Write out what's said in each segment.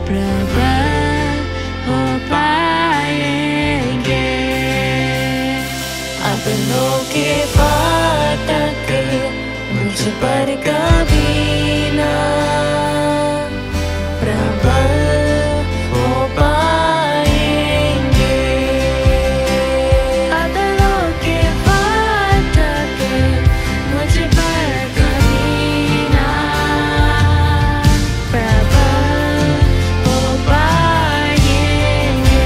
प्रबल हो पाएंगे। अपनों के फाटक मुझ पर कभी ना प्रबल हो पाएंगे। बादलों के फाटक मुझ पर कभी ना प्रबल हो पाएंगे।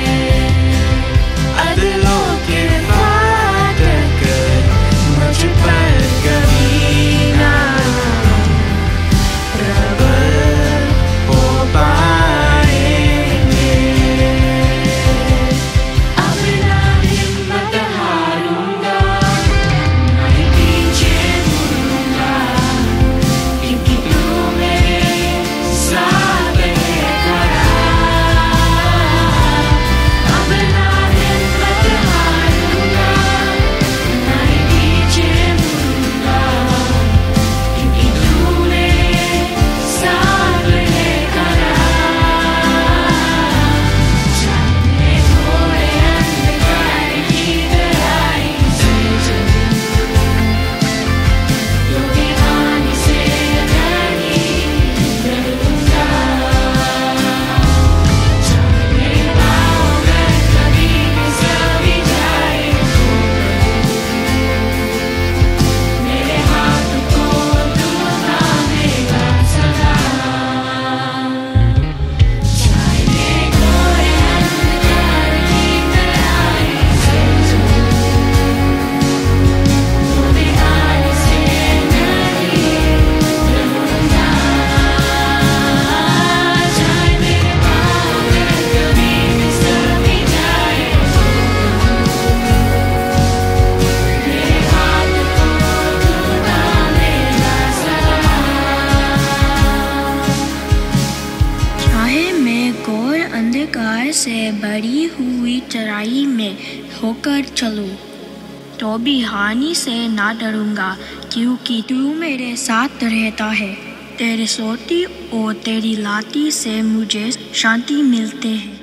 बादलों के फाटक मुझ पर कभी ना प्रबल हो पाएंगे। अपना हिम्मत हारूंगा, नहीं पीछे मुड़ूंगा, क्योंकि तू मेरे साथ है खड़ा। अपना हिम्मत हारूंगा, नहीं पीछे मुड़ूंगा, क्योंकि तू मेरे साथ है खड़ा। चाहे थोड़े अंधकार की गहराई से चलूं, तो भी हानि से नहीं डरूंगा। चाहे पाँव अगर कभी फिसल भी जाए तो मेरे हाथ को तू थामेगा सदा। चाहे कोई अंधकार की गहराई से चलूं, तो भी हानि से नहीं डरूंगा। चाहे मेरे पाँव अगर कभी फिसल भी जाए तो मेरे हाथ को तू थामेगा सदा। चाहे मैं घोर अंधकार से भरी हुई चराई में होकर चलूं, तो भी हानि से ना डरूंगा, क्योंकि तू मेरे साथ रहता है। तेरे सोटी और तेरी लाठी से मुझे शांति मिलते हैं।